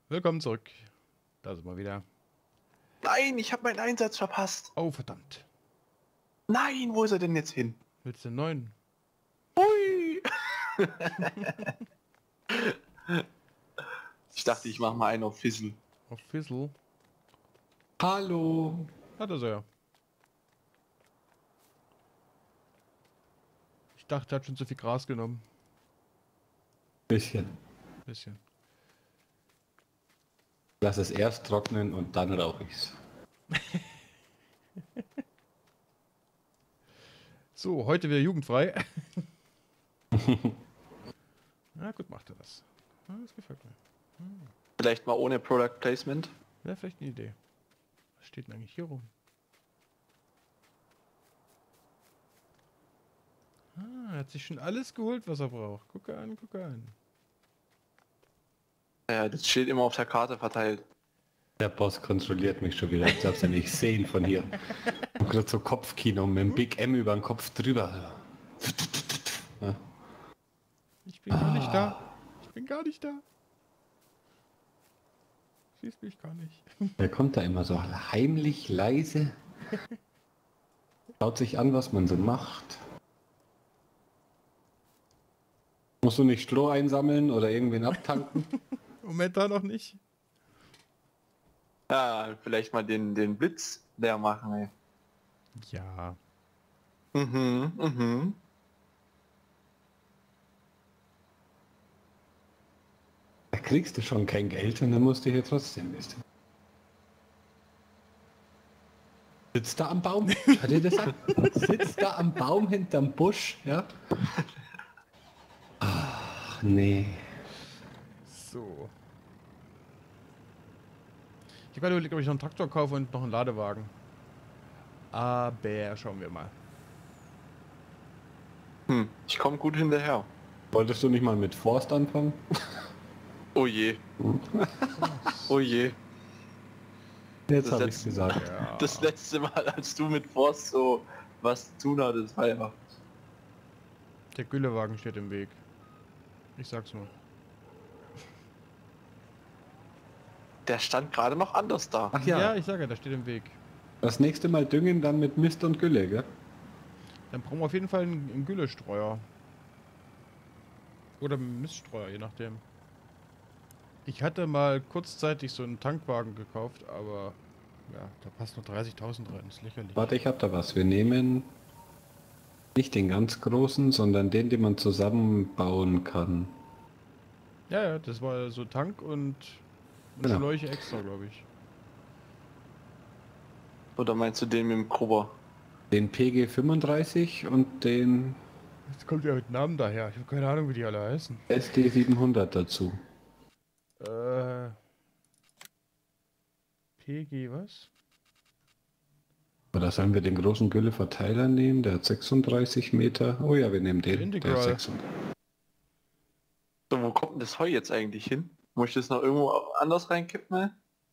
Willkommen zurück. Da sind wir wieder. Nein, ich habe meinen Einsatz verpasst. Oh, verdammt. Nein, wo ist er denn jetzt hin? Willst du den neuen? Hui. Ich dachte, ich mache mal einen auf Fizzle. Auf Fizzle? Hallo. Hat er so, ja. Ich dachte, er hat schon zu viel Gras genommen. Bisschen. Bisschen. Lass es erst trocknen und dann rauche ich's. So, heute wieder jugendfrei. Na gut, macht er das. Ja, das gefällt mir. Vielleicht mal ohne Product Placement. Wäre vielleicht eine Idee. Was steht denn eigentlich hier rum? Ah, er hat sich schon alles geholt, was er braucht. Gucke an, gucke an. Ja, das steht immer auf der Karte verteilt. Der Boss kontrolliert mich schon wieder. Ich darf's ja nicht sehen von hier. Gerade so Kopfkino mit dem Big M über den Kopf drüber. Ja. Ich bin gar nicht da. Ich bin gar nicht da. Siehst mich gar nicht. Der kommt da immer so heimlich leise. Schaut sich an, was man so macht. Musst du nicht Stroh einsammeln oder irgendwen abtanken? Momentan noch nicht. Ja, vielleicht mal den Blitz leer machen, ey. Ja. Mhm. Da kriegst du schon kein Geld und dann musst du hier trotzdem wissen. Sitzt da am Baum? Hat ihr das gesagt? Sitzt da am Baum hinterm Busch, ja? Ach, nee. So. Ich habe gerade überlegt, ob ich noch einen Traktor kaufe und noch einen Ladewagen. Aber schauen wir mal. Ich komme gut hinterher. Wolltest du nicht mal mit Forst anfangen? Oh je. Oh je. Jetzt Das habe ich letzte- gesagt. Ja. Das letzte Mal, als du mit Forst so was zu tun hattest, war ja. Der Güllewagen steht im Weg. Ich sag's nur. Der stand gerade noch anders da. Ach Ja, ja, ich sage ja, der steht im Weg. das nächste Mal düngen dann mit Mist und Gülle, gell? Dann brauchen wir auf jeden Fall einen Güllestreuer. Oder einen Miststreuer, je nachdem. Ich hatte mal kurzzeitig so einen Tankwagen gekauft, aber ja, da passt nur 30.000 rein. Das ist lächerlich. Warte, ich hab da was. Wir nehmen nicht den ganz großen, sondern den man zusammenbauen kann. Ja, ja, das war so Tank und eine Genau. Schläuche extra, glaube ich. Oder meinst du den mit dem Grubber? Den PG 35 und den Jetzt kommt ja mit Namen daher. Ich habe keine Ahnung, wie die alle heißen. SD 700 dazu. PG was? Oder sollen wir den großen Gülleverteiler nehmen? Der hat 36 Meter. Oh ja, wir nehmen den. Der Integral. hat 600. So, wo kommt denn das Heu jetzt eigentlich hin? Muss ich das noch irgendwo anders reinkippen?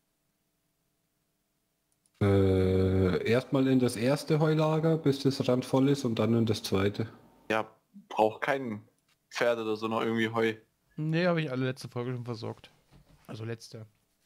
Erstmal in das erste Heulager, bis das Rand voll ist und dann in das zweite. Ja, braucht kein Pferd oder so noch irgendwie Heu. Nee, habe ich alle letzte Folge schon versorgt. Also letzte.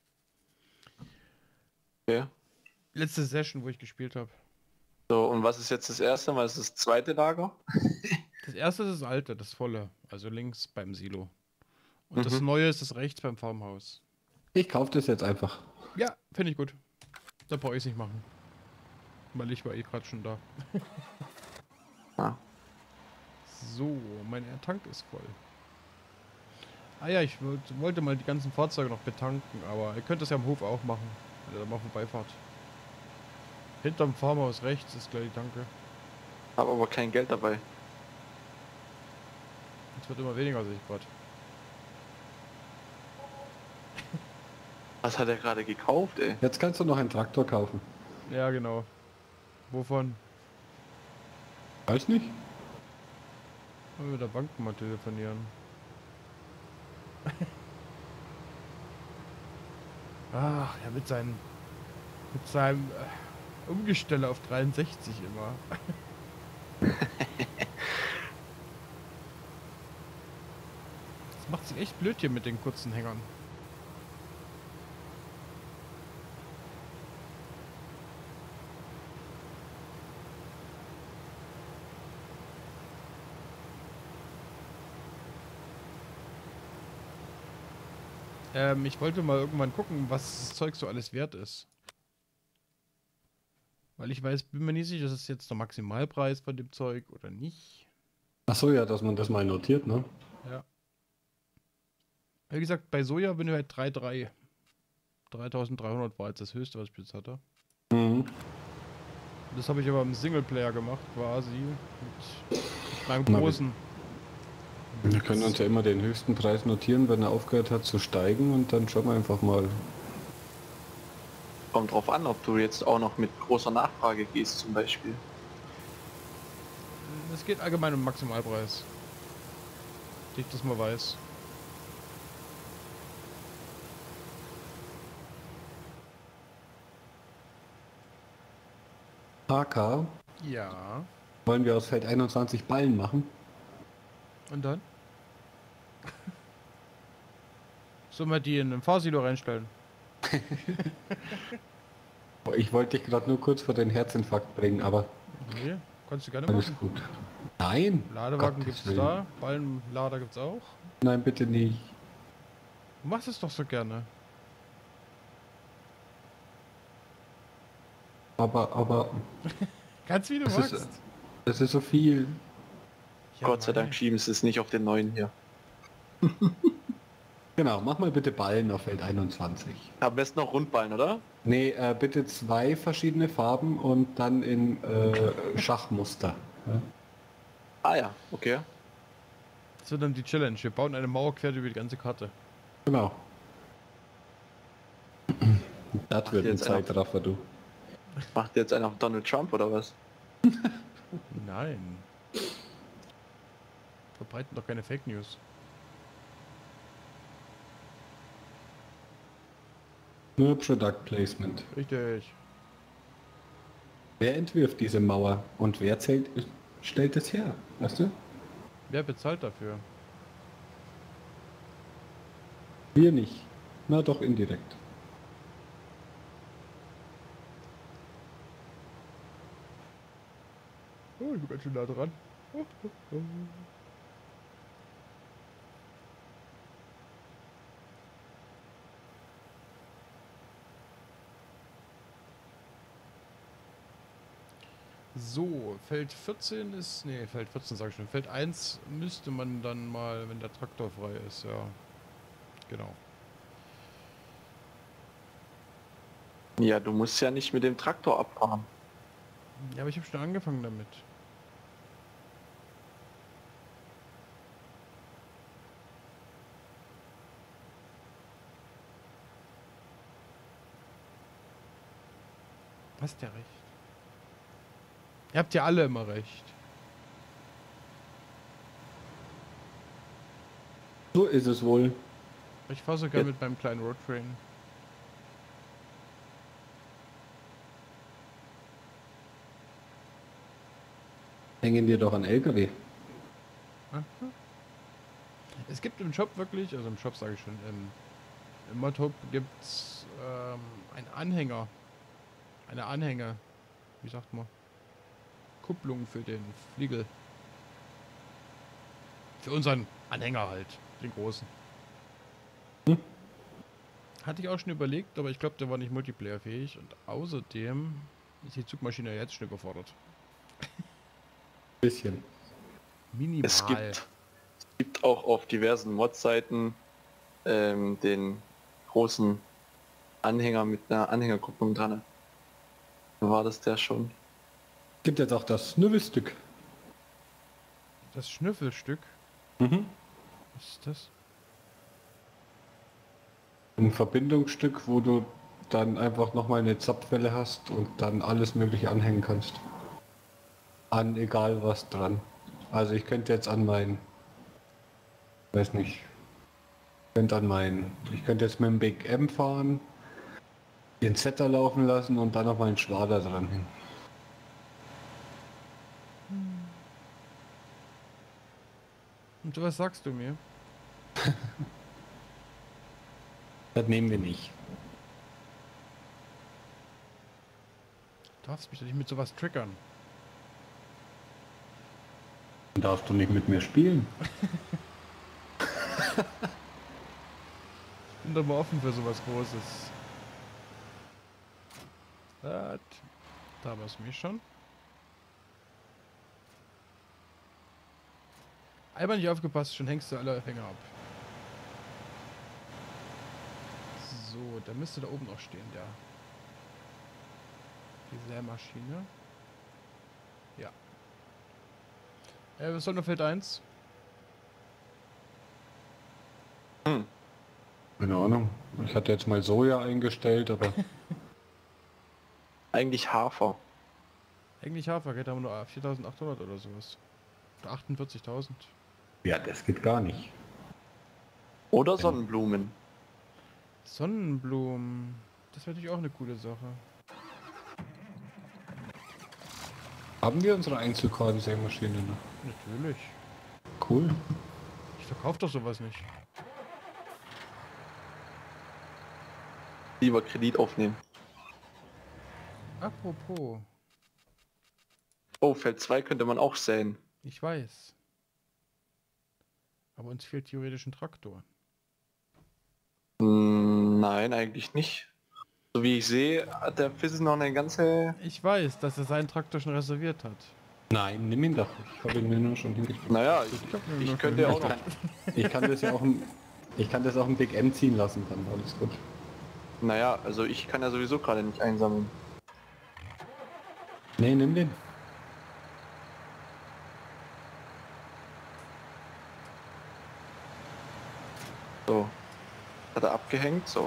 Okay. Letzte Session, wo ich gespielt habe. So, und was ist jetzt das erste? Was ist das zweite Lager? Das erste ist das alte, das volle. Also links beim Silo. Und das neue ist das rechts beim Farmhaus. Ich kaufe das jetzt einfach. Ja, finde ich gut. Da brauche ich es nicht machen. Weil ich war eh gerade schon da. Ja. So, mein Tank ist voll. Ah ja, ich wollte mal die ganzen Fahrzeuge noch betanken, aber ihr könnt das ja am Hof auch machen, wenn ihr da mal vorbeifahrt. Hinterm Farmhaus rechts ist gleich die Tanke. Hab aber kein Geld dabei. Es wird immer weniger, sehe ich gerade. Was hat er gerade gekauft, ey? Jetzt kannst du noch einen Traktor kaufen. Ja, genau. Wovon? Weiß nicht. Wollen wir mit der Bank mal telefonieren? Ach, ja, mit seinem Umgestelle auf 63 immer. Das macht sich echt blöd hier mit den kurzen Hängern. Ich wollte mal irgendwann gucken, was das Zeug so alles wert ist. Weil ich weiß, bin mir nicht sicher, ist es jetzt der Maximalpreis von dem Zeug oder nicht. Ach so, ja, dass man das mal notiert, ne? Ja. Wie gesagt, bei Soja bin ich halt 3,3. 3.300 war jetzt das höchste, was ich bis jetzt hatte. Mhm. Das habe ich aber im Singleplayer gemacht, quasi. Mit meinem Na, großen. Wir können uns ja immer den höchsten Preis notieren, wenn er aufgehört hat zu steigen und dann schauen wir einfach mal. Kommt drauf an, ob du jetzt auch noch mit großer Nachfrage gehst zum Beispiel. Es geht allgemein um Maximalpreis. Dass ich das mal weiß. HK, Ja. wollen wir aus Feld 21 Ballen machen? Und dann? Sollen wir die in ein Fahrsilo reinstellen? Boah, ich wollte dich gerade nur kurz vor den Herzinfarkt bringen, aber Nee, kannst du gerne alles machen. gut. Nein! Ladewagen Gottes gibt's Willen. da, Ballenlader gibt's auch. Nein, bitte nicht. Du machst es doch so gerne. Aber, Ganz wie du es magst. es ist so viel. Ja, Gott sei Mann. Dank schieben sie es nicht auf den neuen hier. Genau, mach mal bitte Ballen auf Feld 21. Am besten noch Rundballen, oder? Nee, bitte 2 verschiedene Farben und dann in Schachmuster. Ja? Ah ja, okay. Das wird dann die Challenge. Wir bauen eine Mauer quer über die ganze Karte. Genau. Das Macht wird ein jetzt einer- Zeitraffer, du. Macht jetzt einer auf Donald Trump oder was? Nein. Verbreiten doch keine Fake News. Nur Product Placement. Richtig. Wer entwirft diese Mauer und wer stellt es her? Weißt du? Wer bezahlt dafür? Wir nicht. Na doch indirekt. Oh, ich bin ganz schön nah dran. So, Feld 14 ist. Nee, Feld 14 sage ich schon. Feld 1 müsste man dann mal, wenn der Traktor frei ist, ja. Genau. Ja, du musst ja nicht mit dem Traktor abfahren. Ja, aber ich habe schon angefangen damit. Hast ja recht. Ihr habt ja alle immer recht. So ist es wohl. Ich fahre sogar Ja. mit meinem kleinen Roadtrain. Hängen dir doch an LKW. Aha. Es gibt im Shop wirklich, also im Shop sage ich schon, im Modhub gibt es einen Anhänger. Eine Anhänger. Wie sagt man? Kupplung für den Fliegel. Für unseren Anhänger halt. Den großen. Hm. Hatte ich auch schon überlegt, aber ich glaube, der war nicht multiplayerfähig. Und außerdem ist die Zugmaschine jetzt schon überfordert. Bisschen. Minimal. Es gibt auch auf diversen Mod-Seiten den großen Anhänger mit einer Anhängerkupplung dran. War das der schon? Gibt jetzt auch das Schnüffelstück. Das Schnüffelstück. Mhm. Was ist das? Ein Verbindungsstück, wo du dann einfach nochmal eine Zapfwelle hast und dann alles mögliche anhängen kannst. An egal was dran. Also ich könnte jetzt an mein, weiß nicht, ich könnte jetzt mit dem Big M fahren, den Setter laufen lassen und dann noch mal einen Schwader dranhängen. Und was sagst du mir? Das nehmen wir nicht. Du darfst mich doch nicht mit sowas triggern. Dann darfst du nicht mit mir spielen. bin doch mal offen für sowas Großes. Da war es mir schon. Einmal nicht aufgepasst, schon hängst du alle Hänger ab. So, der müsste da oben noch stehen, der. Die Sämaschine. Ja. Was soll nur Feld 1? Keine Ahnung. Ich hatte jetzt mal Soja eingestellt, aber Eigentlich Hafer. Eigentlich Hafer, geht aber nur 4.800 oder sowas. Oder 48.000. ja, das geht gar nicht. Oder Sonnenblumen. Sonnenblumen. Das wäre natürlich auch eine coole Sache. Haben wir unsere Einzelkornsämaschine noch? Natürlich. Cool. Ich verkaufe doch sowas nicht. Lieber Kredit aufnehmen. Apropos, Oh, Feld 2 könnte man auch säen. ich weiß. Aber uns fehlt theoretisch ein Traktor. Nein, eigentlich nicht. So wie ich sehe, hat der Fizz noch eine ganze... Ich weiß, dass er seinen Traktor schon reserviert hat. Nein, nimm ihn doch. Ich habe ihn mir nur schon hingestellt. Naja, hab mir nur ich könnte schon auch noch... Ich kann das ja auch ich kann das auch im Big M ziehen lassen, dann alles gut. Naja, also ich kann ja sowieso gerade nicht einsammeln. Nee, nimm den. So. Hat er abgehängt, so.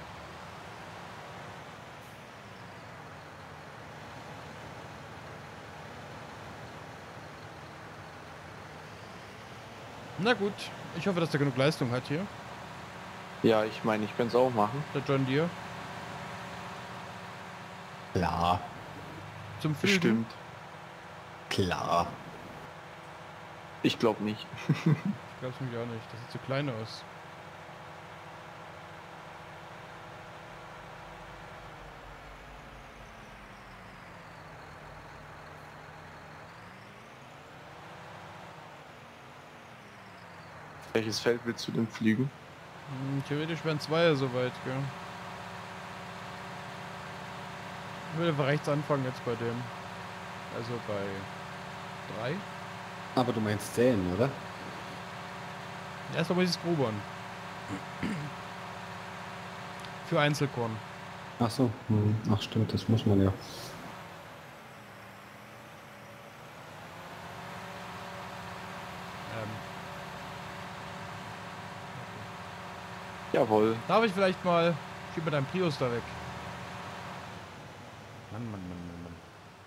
Na gut, ich hoffe, dass der genug Leistung hat hier. Ja, ich meine, ich könnte es auch machen. Der John Deere. Klar, Zum Flügen. Bestimmt. klar. Ich glaube nicht. Ich glaube es nämlich auch nicht. Das sieht zu klein aus. Welches Feld willst du denn pflügen? Theoretisch wären zwei soweit, gell? Ich würde einfach rechts anfangen jetzt bei dem. Also bei 3. Aber du meinst säen, oder? Erstmal muss ich es grubern. Für Einzelkorn. Ach so. Ach stimmt, das muss man ja. Jawohl. Darf ich vielleicht mal... Schieb mir deinen Prius da weg. Mann, Mann, Mann, Mann, Mann.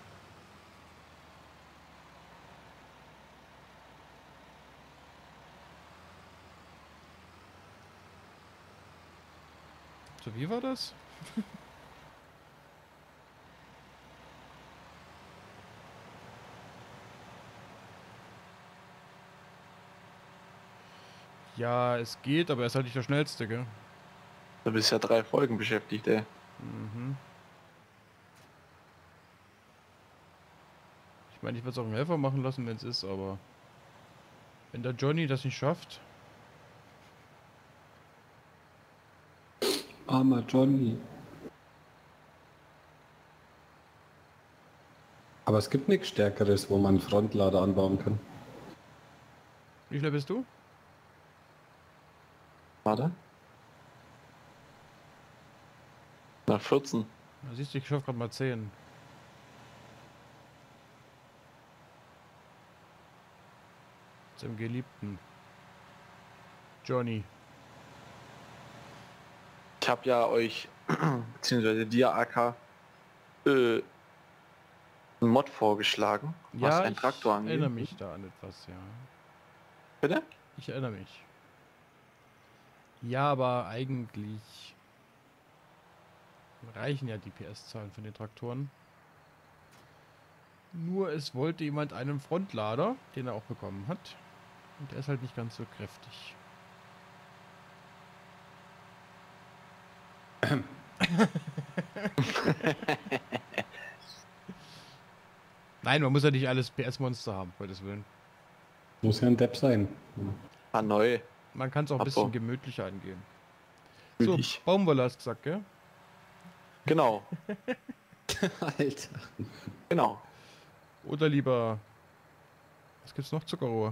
So, wie war das? Ja, es geht, aber er ist halt nicht der Schnellste, gell? Du bist ja 3 Folgen beschäftigt, ey. Mhm. Ich meine, ich würde es auch einen Helfer machen lassen, wenn es ist, aber... Wenn der Johnny das nicht schafft... Armer Johnny. Aber es gibt nichts Stärkeres, wo man einen Frontlader anbauen kann. Wie schnell bist du? Warte. Na, 14. Da siehst du, ich schaffe gerade mal 10. Zum geliebten Johnny. Ich habe ja euch, beziehungsweise dir, AK, einen Mod vorgeschlagen, was Ja, ein Traktor ich erinnere angeht. mich da an etwas, ja. Bitte? Ich erinnere mich. Ja, aber eigentlich reichen ja die PS-Zahlen von den Traktoren. Nur es wollte jemand einen Frontlader, den er auch bekommen hat. Und der ist halt nicht ganz so kräftig. Nein, man muss ja nicht alles PS-Monster haben, Gottes Willen. Muss ja ein Depp sein. Hanoi. Man kann es auch ein Ach so. bisschen gemütlicher angehen. So, Ich. Baumwolle hast du gesagt, gell? Genau, Alter. genau. Oder lieber... Was gibt's noch? Zuckerrohr.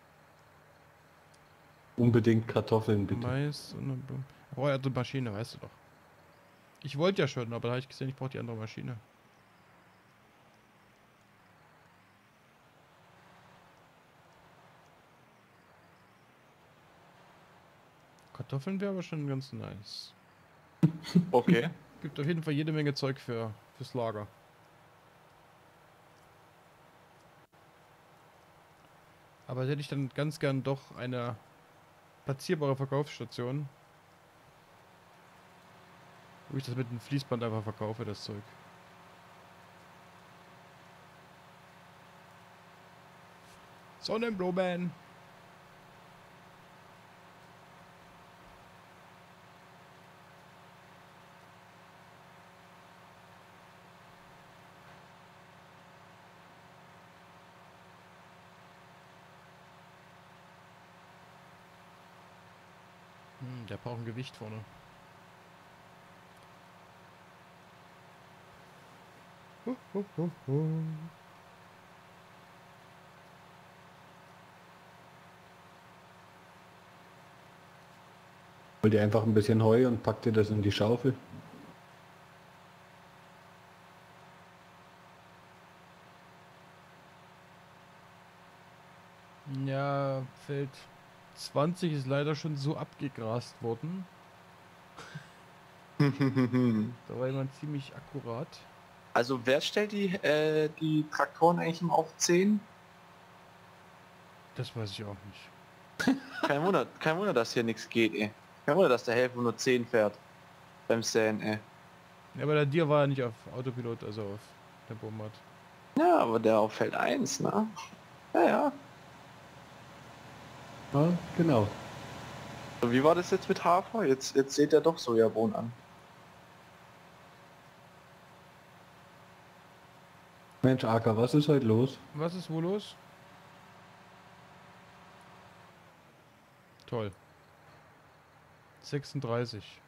Unbedingt Kartoffeln, bitte. Mais und eine... Oh ja, die Maschine, weißt du doch. Ich wollte ja schon, aber da habe ich gesehen, ich brauche die andere Maschine. Kartoffeln wäre aber schon ganz nice. Okay. Gibt auf jeden Fall jede Menge Zeug fürs Lager. Aber hätte ich dann ganz gern doch eine platzierbare Verkaufsstation, wo ich das mit dem Fließband einfach verkaufe, das Zeug. Sonnenblumen! Der braucht ein Gewicht vorne. Hol dir einfach ein bisschen Heu und pack dir das in die Schaufel. Ja, Feld 20 ist leider schon so abgegrast worden. Da war jemand ziemlich akkurat. Also wer stellt die Traktoren eigentlich immer auf 10? Das weiß ich auch nicht. Kein Wunder, dass hier nichts geht, ey. Kein Wunder, dass der Helfer nur 10 fährt. Beim Säen, ey. Ja, aber der Dir war ja nicht auf Autopilot, also auf Tempomat. Ja, aber der auf Feld 1, ne? Ja, ja. Ja, genau. Und wie war das jetzt mit Hafer? Jetzt seht er doch Sojabohnen an. Mensch, Acker, was ist heute los? Was ist wohl los? Toll. 36.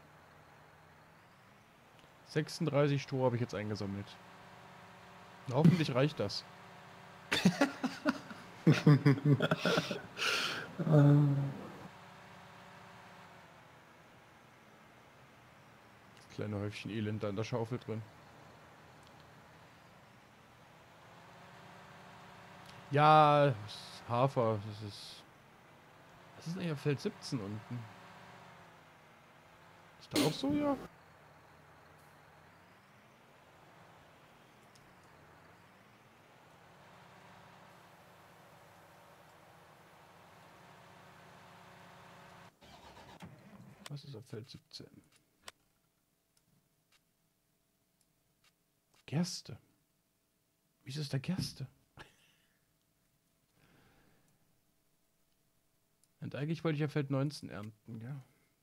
36 Stroh habe ich jetzt eingesammelt. Hoffentlich reicht das. Das kleine Häufchen Elend da in der Schaufel drin. Ja, das Hafer, das ist... Was ist eigentlich auf Feld 17 unten? Ist da auch so, ja? Was ist auf Feld 17? Gerste. Wieso ist da Gerste? Und eigentlich wollte ich ja Feld 19 ernten, ja.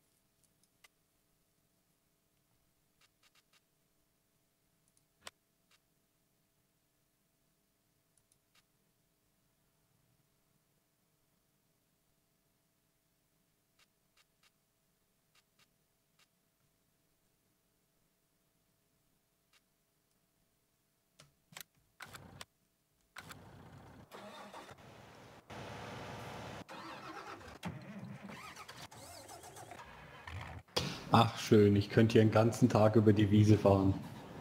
Ach schön, ich könnte hier den ganzen Tag über die Wiese fahren.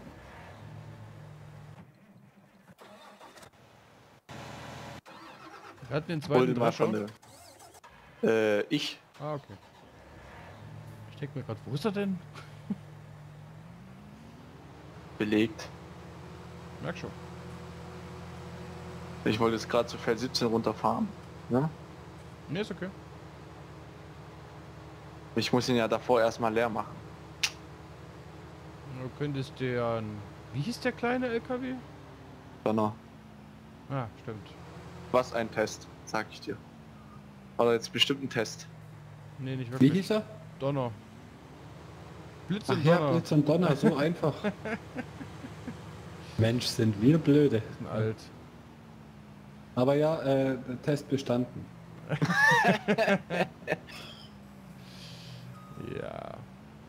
Wir hatten den Hol zweiten den mal von Drescher. ich. Ah, okay. Ich denke mir gerade, wo ist er denn? Belegt. Merk schon. Ich wollte jetzt gerade zu Feld 17 runterfahren. Ne? Ne, ist okay. Ich muss ihn ja davor erstmal leer machen. Du könntest der... Wie hieß der kleine LKW? Donner. Ah, stimmt. Was ein Test, sag ich dir. Oder jetzt bestimmt ein Test. Nee, nicht Wie wirklich. hieß er? Donner. Blitz Ach und ja, Donner. Blitz und Donner, so einfach. Mensch, sind wir blöde. Ist ein alt. Aber ja, Test bestanden. Ja.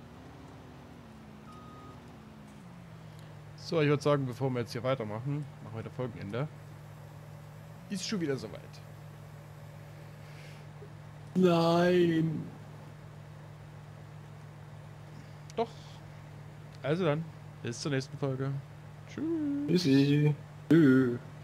So, ich würde sagen, bevor wir jetzt hier weitermachen, machen wir das Folgenende. Ist schon wieder soweit. Nein. Doch. Also dann, bis zur nächsten Folge. Tschüss. Tschüssi. Tschüss.